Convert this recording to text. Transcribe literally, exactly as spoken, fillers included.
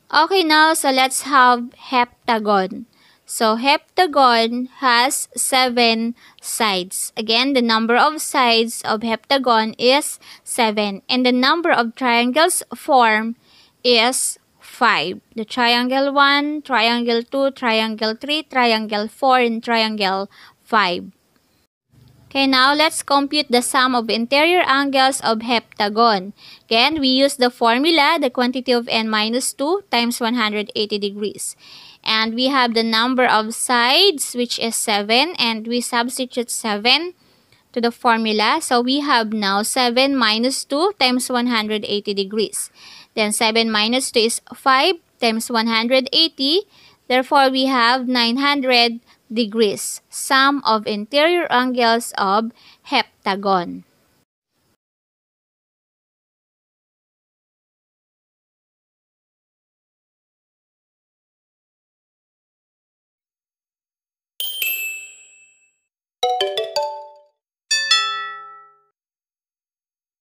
Okay, now, so let's have heptagon. So, heptagon has seven sides. Again, the number of sides of heptagon is seven. And the number of triangles formed is five. The triangle one, triangle two, triangle three, triangle four, and triangle five. Okay, now let's compute the sum of interior angles of heptagon. Again, we use the formula, the quantity of n minus two times one hundred eighty degrees. And we have the number of sides, which is seven, and we substitute seven to the formula. So we have now seven minus two times one hundred eighty degrees. Then seven minus two is five times one hundred eighty. Therefore, we have nine hundred degrees, sum of interior angles of heptagon.